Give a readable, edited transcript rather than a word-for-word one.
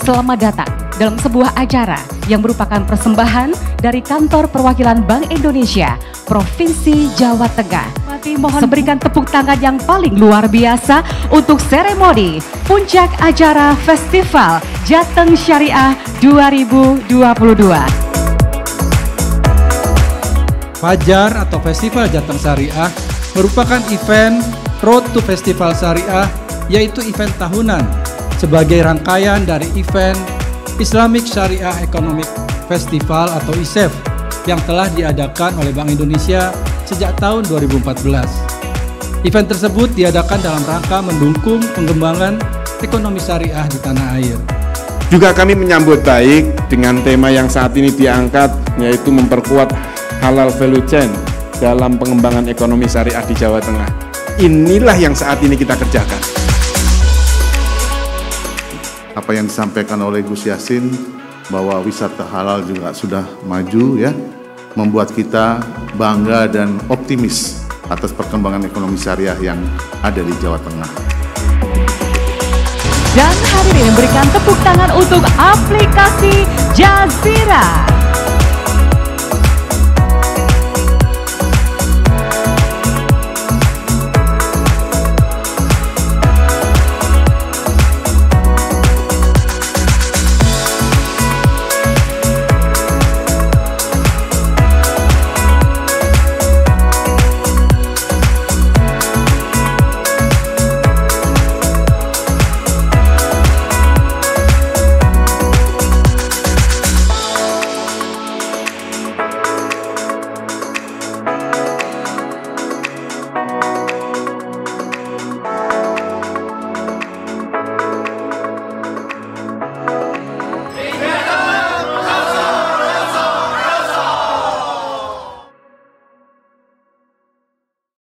Selamat datang dalam sebuah acara yang merupakan persembahan dari Kantor Perwakilan Bank Indonesia Provinsi Jawa Tengah. Mohon berikan tepuk tangan yang paling luar biasa untuk seremoni puncak acara Festival Jateng Syariah 2022. Fajar atau Festival Jateng Syariah merupakan event Road to Festival Syariah, yaitu event tahunan sebagai rangkaian dari event Islamic Syariah Economic Festival atau ISEF yang telah diadakan oleh Bank Indonesia sejak tahun 2014. Event tersebut diadakan dalam rangka mendukung pengembangan ekonomi syariah di tanah air. Juga kami menyambut baik dengan tema yang saat ini diangkat, yaitu memperkuat halal value chain dalam pengembangan ekonomi syariah di Jawa Tengah. Inilah yang saat ini kita kerjakan. Apa yang disampaikan oleh Gus Yassin bahwa wisata halal juga sudah maju ya, membuat kita bangga dan optimis atas perkembangan ekonomi syariah yang ada di Jawa Tengah. Dan hadirin berikan tepuk tangan untuk aplikasi Jazira.